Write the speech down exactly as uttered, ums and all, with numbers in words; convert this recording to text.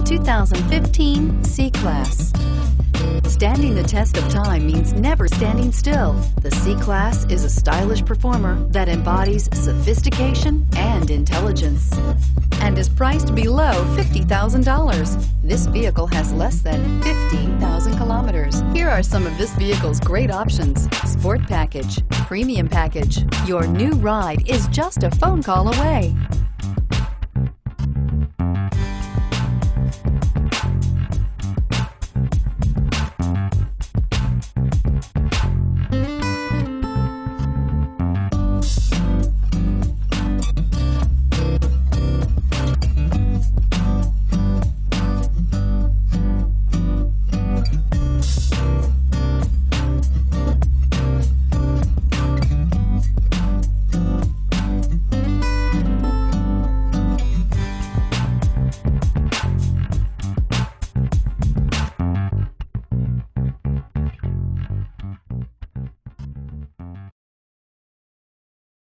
two thousand fifteen C-Class. Standing the test of time means never standing still. The C-Class is a stylish performer that embodies sophistication and intelligence and is priced below fifty thousand dollars. This vehicle has less than fifteen thousand kilometers. Here are some of this vehicle's great options: Sport Package, Premium Package. Your new ride is just a phone call away.